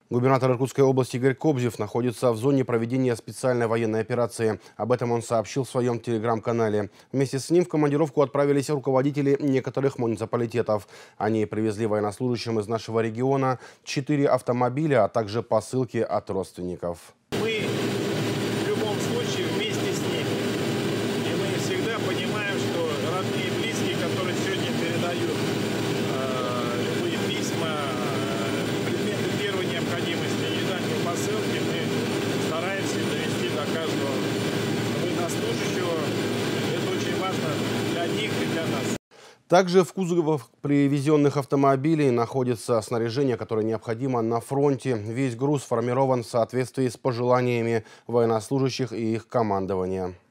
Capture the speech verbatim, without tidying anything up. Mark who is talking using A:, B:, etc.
A: Губернатор Иркутской области Игорь Кобзев находится в зоне проведения специальной военной операции. Об этом он сообщил в своем телеграм-канале. Вместе с ним в командировку отправились руководители некоторых муниципалитетов. Они привезли военнослужащим из нашего региона четыре автомобиля, а также посылки от родственников.
B: Мы в любом случае вместе с ними. И мы всегда понимаем, что родные и близкие, которые сегодня передают э, любые письма, предметы первой необходимости, индивидуальные посылки, мы стараемся довести до каждого военнослужащего. Это очень важно для них и для нас.
A: Также в кузовах привезенных автомобилей находится снаряжение, которое необходимо на фронте. Весь груз сформирован в соответствии с пожеланиями военнослужащих и их командования.